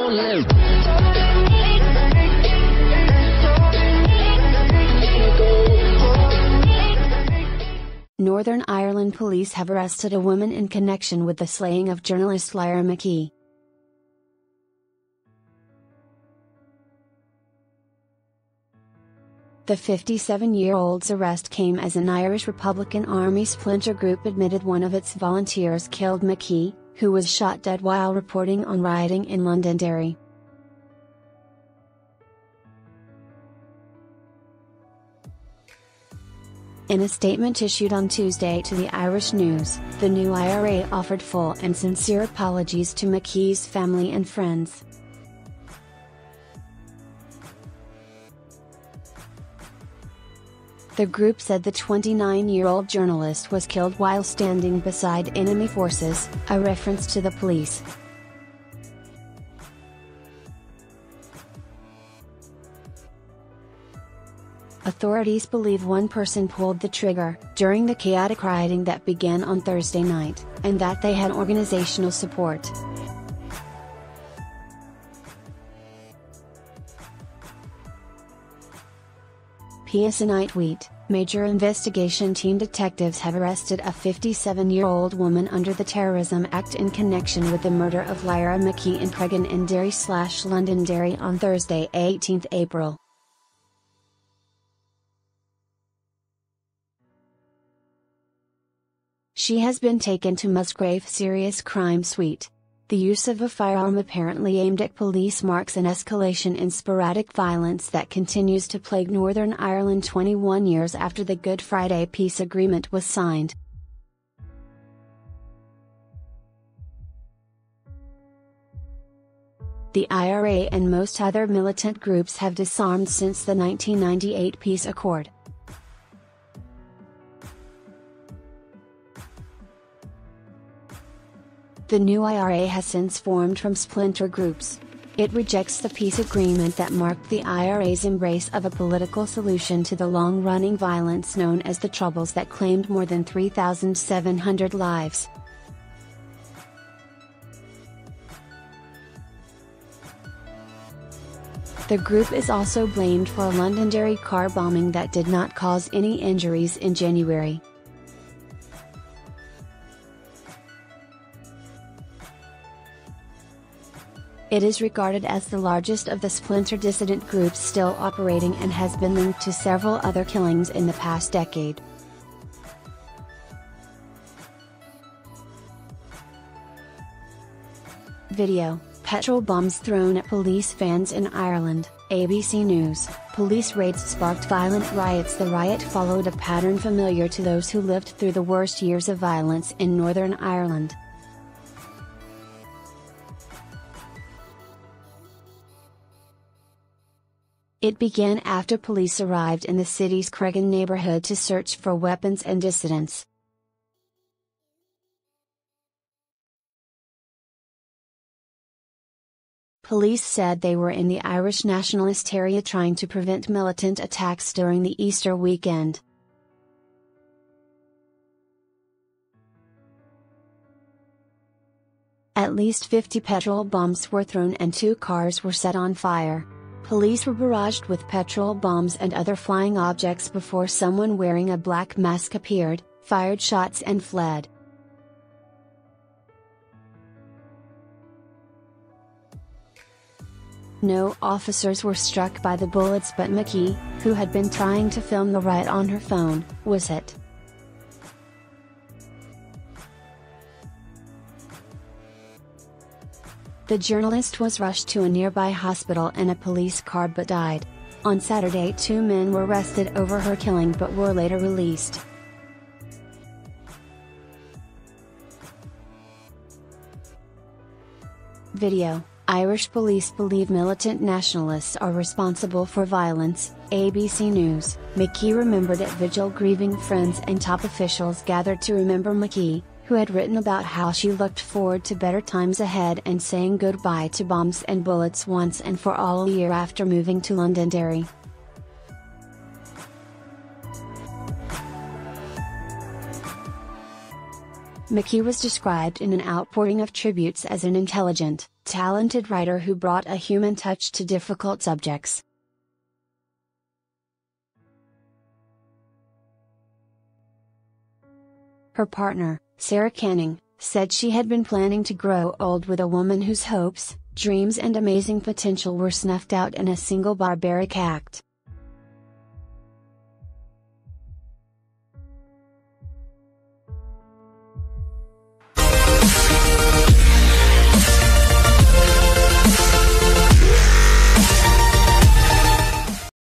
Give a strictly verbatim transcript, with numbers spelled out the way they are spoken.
Northern Ireland police have arrested a woman in connection with the slaying of journalist Lyra McKee. The fifty-seven-year-old's arrest came as an Irish Republican Army splinter group admitted one of its volunteers killed McKee, who was shot dead while reporting on rioting in Londonderry. In a statement issued on Tuesday to the Irish News, the new I R A offered full and sincere apologies to McKee's family and friends. The group said the twenty-nine-year-old journalist was killed while standing beside enemy forces, a reference to the police. Authorities believe one person pulled the trigger during the chaotic rioting that began on Thursday night, and that they had organizational support. P S A Nightweek, major investigation team detectives have arrested a fifty-seven-year-old woman under the Terrorism Act in connection with the murder of Lyra McKee in Cregan in Derry slash Londonderry on Thursday, eighteenth April. She has been taken to Musgrave Serious Crime Suite. The use of a firearm apparently aimed at police marks an escalation in sporadic violence that continues to plague Northern Ireland twenty-one years after the Good Friday Peace Agreement was signed. The I R A and most other militant groups have disarmed since the nineteen ninety-eight peace accord. The new I R A has since formed from splinter groups. It rejects the peace agreement that marked the I R A's embrace of a political solution to the long-running violence known as the Troubles that claimed more than three thousand seven hundred lives. The group is also blamed for a Londonderry car bombing that did not cause any injuries in January. It is regarded as the largest of the splinter dissident groups still operating and has been linked to several other killings in the past decade. Video: Petrol bombs thrown at police vans in Ireland, A B C News. Police raids sparked violent riots. The riot followed a pattern familiar to those who lived through the worst years of violence in Northern Ireland. It began after police arrived in the city's Cregan neighborhood to search for weapons and dissidents. Police said they were in the Irish nationalist area trying to prevent militant attacks during the Easter weekend. At least fifty petrol bombs were thrown and two cars were set on fire. Police were barraged with petrol bombs and other flying objects before someone wearing a black mask appeared, fired shots and fled. No officers were struck by the bullets, but McKee, who had been trying to film the riot on her phone, was hit. The journalist was rushed to a nearby hospital in a police car but died. On Saturday, two men were arrested over her killing but were later released. Video: Irish police believe militant nationalists are responsible for violence, A B C News. McKee remembered at vigil. Grieving friends and top officials gathered to remember McKee, who had written about how she looked forward to better times ahead and saying goodbye to bombs and bullets once and for all a year after moving to Londonderry. McKee was described in an outpouring of tributes as an intelligent, talented writer who brought a human touch to difficult subjects. Her partner, Sarah Canning, said she had been planning to grow old with a woman whose hopes, dreams and amazing potential were snuffed out in a single barbaric act.